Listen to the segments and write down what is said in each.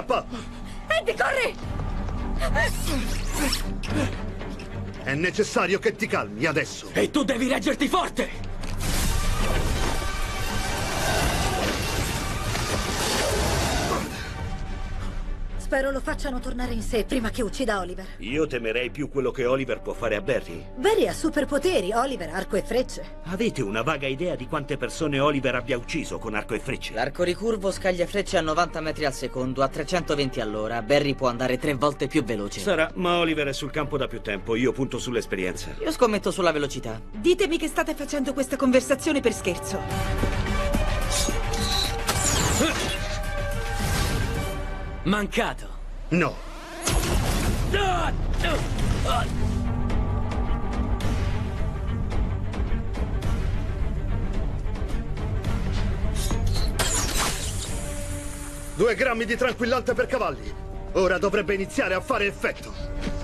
Scappa! Eddie, corri! È necessario che ti calmi adesso. E tu devi reggerti forte! Spero lo facciano tornare in sé prima che uccida Oliver. Io temerei più quello che Oliver può fare a Barry. Barry ha superpoteri, Oliver arco e frecce. Avete una vaga idea di quante persone Oliver abbia ucciso con arco e frecce? L'arco ricurvo scaglia frecce a 90 metri al secondo, a 320 all'ora. Barry può andare 3 volte più veloce. Sarà, ma Oliver è sul campo da più tempo. Io punto sull'esperienza. Io scommetto sulla velocità. Ditemi che state facendo questa conversazione per scherzo. Mancato. No. Due grammi di tranquillante per cavalli. Ora dovrebbe iniziare a fare effetto.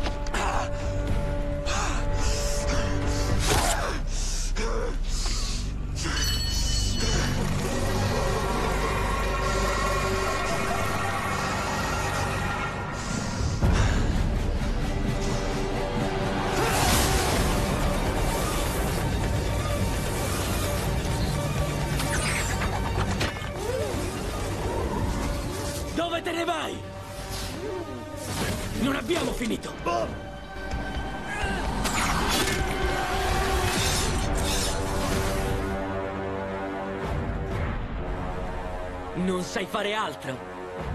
Dove te ne vai? Non abbiamo finito! Non sai fare altro?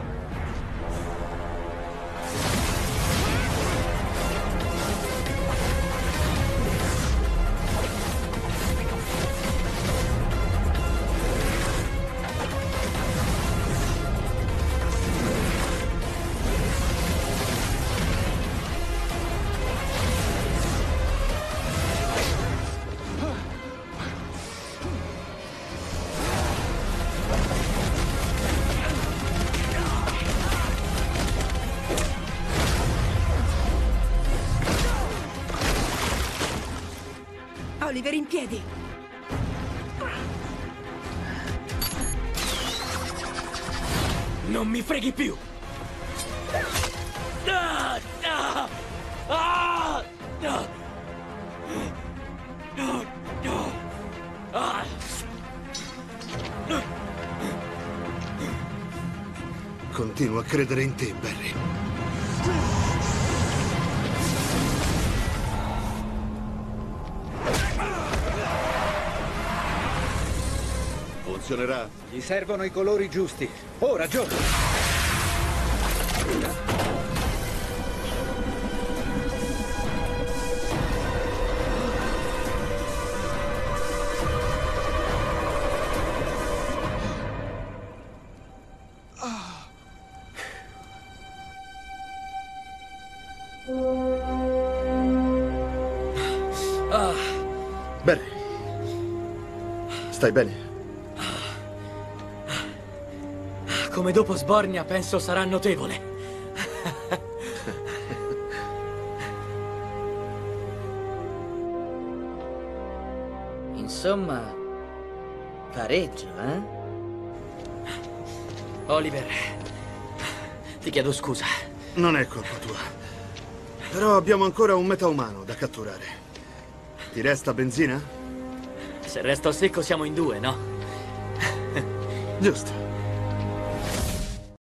Oliver, in piedi. Non mi freghi più! Ah! Ah! Ah! Ah! Ah! Continuo a credere in te, Barry. Funzionerà? Gli servono i colori giusti. Ora, Joe! Barry. Stai bene? Come dopo Sbornia penso sarà notevole. Insomma, pareggio, eh? Oliver, ti chiedo scusa. Non è colpa tua. Però abbiamo ancora un metaumano da catturare. Ti resta benzina? Se resto a secco siamo in 2, no? Giusto.